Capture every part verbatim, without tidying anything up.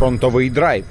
Фронтовий драйв.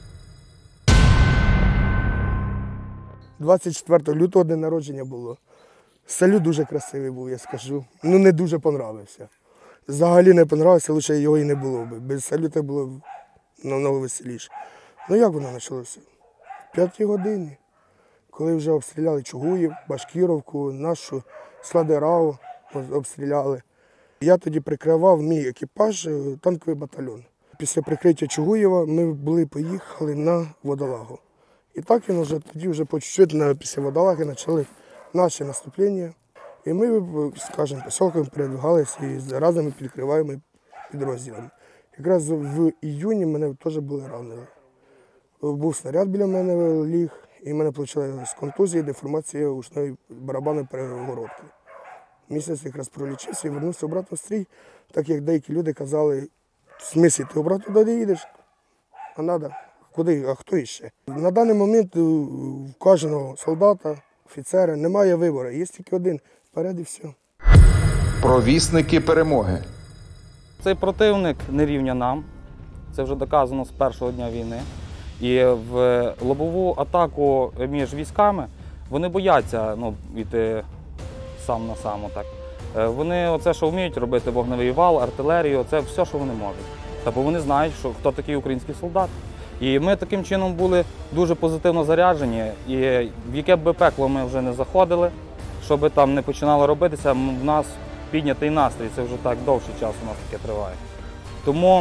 двадцять четвертого лютого день народження було. Салют дуже красивий був, я скажу. Ну, не дуже понравився. Взагалі не понравився, лише його і не було би. Без салюта було б намного веселіше. Ну, як воно почалося? В п'ятій годині, коли вже обстріляли Чугуїв, Башкіровку, нашу Сладерау обстріляли. Я тоді прикривав мій екіпаж, танковий батальйон. Після прикриття Чугуєва ми були, поїхали на Водолагу. І так він вже тоді вже по чуть-чуть після Водолаги почали наші наступлення. І ми, скажімо, поселками передвигалися і разом підкриваємо підрозділами. Якраз в іюні мене теж були ранені. Був снаряд біля мене ліг, і в мене вийшла контузія, деформація ушної барабанної перегородки. Місяць якраз пролічився і вернувся обратно в стрій, так як деякі люди казали, в смислі, ти обратно туди їдеш? А треба? Куди? А хто іще? На даний момент у кожного солдата, офіцера немає вибору, є тільки один. Вперед і все. Провісники перемоги. Цей противник не рівня нам. Це вже доказано з першого дня війни. І в лобову атаку між військами вони бояться ну, йти сам на сам. Отак. Вони оце, що вміють робити, вогневий вал, артилерію, це все, що вони можуть. Та бо вони знають, що, хто такий український солдат. І ми таким чином були дуже позитивно заряджені. І в яке б пекло ми вже не заходили, що би там не починало робитися, в нас піднятий настрій, це вже так довший час у нас таке триває. Тому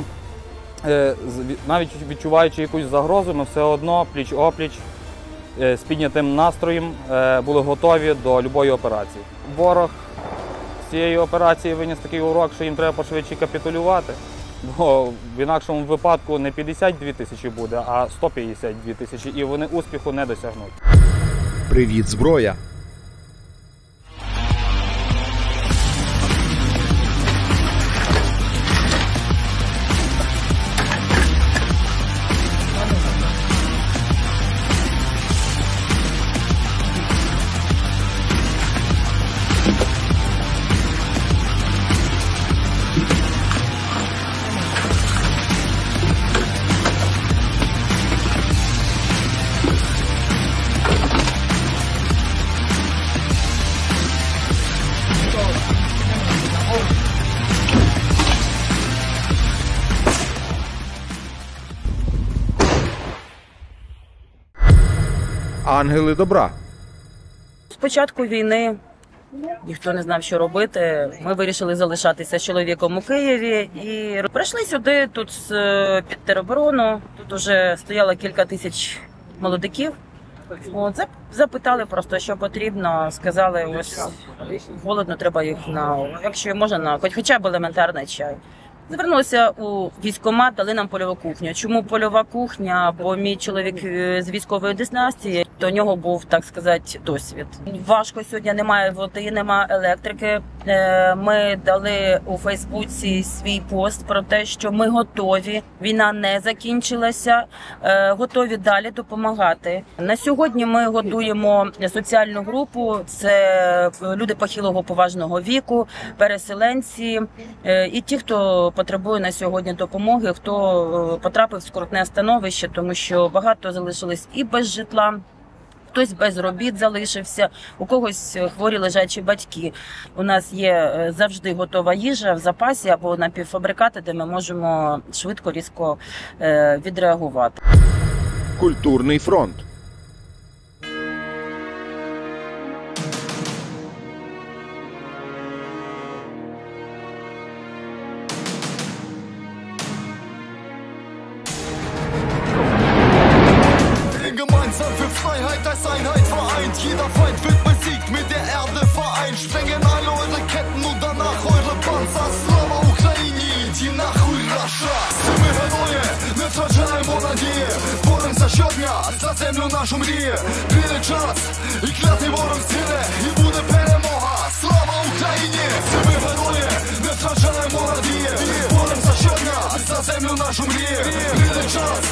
навіть відчуваючи якусь загрозу, ми все одно пліч-опліч з піднятим настроєм були готові до будь-якої операції. Ворог з цієї операції виніс такий урок, що їм треба пошвидше капітулювати, бо в інакшому випадку не п'ятдесят дві тисячі буде, а сто п'ятдесят дві тисячі, і вони успіху не досягнуть. Привіт, зброя! Ангели добра. З початку війни ніхто не знав, що робити. Ми вирішили залишатися з чоловіком у Києві і прийшли сюди, тут під тероборону. Тут вже стояло кілька тисяч молодиків. От, запитали просто, що потрібно. Сказали, ось голодно, треба їх на, якщо можна, на хоч хоча б елементарний чай. Звернулися у військкомат, дали нам польову кухню. Чому польова кухня? Бо мій чоловік з військової династії, до нього був, так сказати, досвід. Важко сьогодні, немає води, немає електрики. Ми дали у Фейсбуці свій пост про те, що ми готові, війна не закінчилася, готові далі допомагати. На сьогодні ми готуємо соціальну групу, це люди похилого поважного віку, переселенці і ті, хто потребує на сьогодні допомоги, хто потрапив в скрутне становище, тому що багато залишились і без житла, хтось без робіт залишився, у когось хворі лежачі батьки. У нас є завжди готова їжа в запасі або напівфабрикати, де ми можемо швидко, різко відреагувати. Культурний фронт. Gemeinsam für Freiheit als Einheit vereint. Jeder Feind wird besiegt, mit der Erde vereint. Sprengen alle eure Ketten und danach eure Panzer. Slava Ukraini, ті нахуй Раша. Ми герої, не втрачаємо надії. Боремося щодня, за землю нашу мріє. Прийде час, і клятий ворог згине, і буде перемога. Слава Україні! Ми герої, не втрачаємо надії. Боремося щодня, за землю нашу мріє. Прийде час,